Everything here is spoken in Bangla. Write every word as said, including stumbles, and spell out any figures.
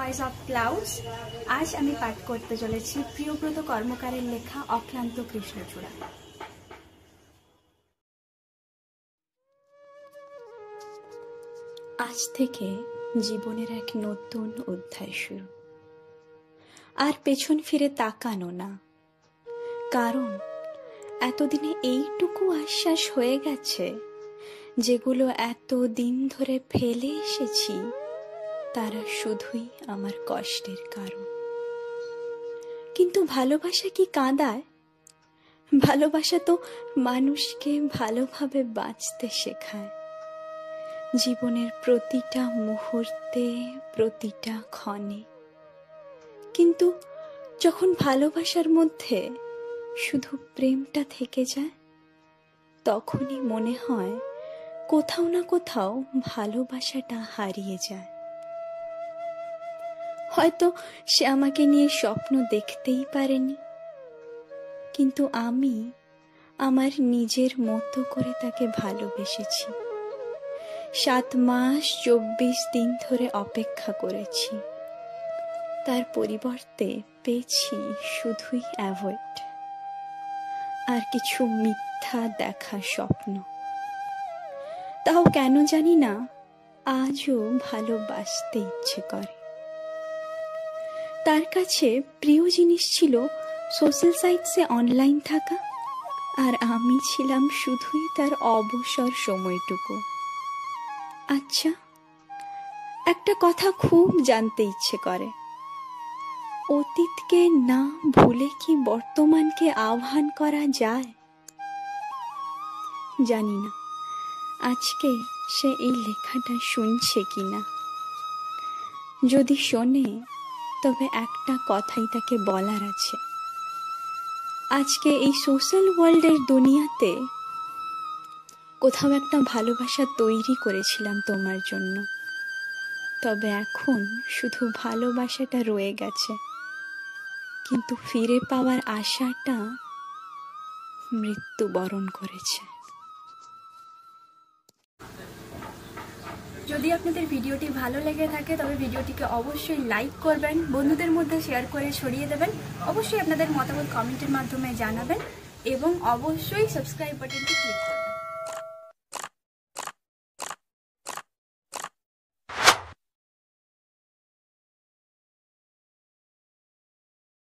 Voice of clouds. আজ আমি পাঠ করতে চলেছি প্রিয়ব্রত কর্মকারের লেখা অক্লান্ত কৃষ্ণচূড়া। আজ থেকে জীবনের এক নতুন অধ্যায় শুরু। আর পেছন ফিরে তাকানো না, কারণ এতদিনে এইটুকু আশ্বাস হয়ে গেছে, যেগুলো এত দিন ধরে ফেলে এসেছি তারা শুধুই আমার কষ্টের কারণ। কিন্তু ভালোবাসা কি কাঁদায়? ভালোবাসা তো মানুষকে ভালোভাবে বাঁচতে শেখায়। জীবনের প্রতিটা মুহূর্তে, প্রতিটা ক্ষণে। কিন্তু যখন ভালোবাসার মধ্যে শুধু প্রেমটা থেকে যায়, তখনই মনে হয় কোথাও না কোথাও ভালোবাসাটা হারিয়ে যায়। হয়তো সে আমাকে নিয়ে স্বপ্ন দেখতেই পারেনি, কিন্তু আমি আমার নিজের মতো করে তাকে ভালোবেসেছি। সাত মাস চব্বিশ দিন ধরে অপেক্ষা করেছি, তার পরিবর্তে পেয়েছি শুধুই অ্যাভয়েড আর কিছু মিথ্যা দেখা স্বপ্ন। তাও কেন জানি না, আজও ভালোবাসতে ইচ্ছে করে। তার কাছে প্রিয় জিনিস ছিল সোশ্যাল সাইটসে অনলাইন থাকা, আর আমি ছিলাম শুধুই তার অবসর সময়টুকু। আচ্ছা, একটা কথা খুব জানতে ইচ্ছে করে, অতীতকে না ভুলে কি বর্তমানকে আহ্বান করা যায়? জানি না আজকে সে এই লেখাটা শুনছে কিনা। যদি শোনে, তবে একটা কথাই তাকে বলার আছে। আজকে এই সোশ্যাল ওয়ার্ল্ডের দুনিয়াতে কোথাও একটা ভালোবাসা তৈরি করেছিলাম তোমার জন্য, তবে এখন শুধু ভালোবাসাটা রয়ে গেছে, কিন্তু ফিরে পাওয়ার আশাটা মৃত্যুবরণ করেছে। যদি আপনাদের ভিডিওটি ভালো লেগে থাকে, তবে ভিডিওটিকে অবশ্যই লাইক করবেন, বন্ধুদের মধ্যে শেয়ার করে ছড়িয়ে দেবেন। অবশ্যই আপনাদের মতামত কমেন্টের মাধ্যমে জানাবেন এবং অবশ্যই সাবস্ক্রাইব বাটনটি ক্লিক করবেন।